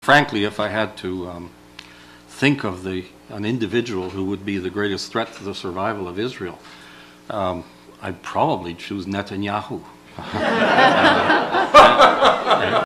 Frankly, if I had to think of an individual who would be the greatest threat to the survival of Israel, I'd probably choose Netanyahu.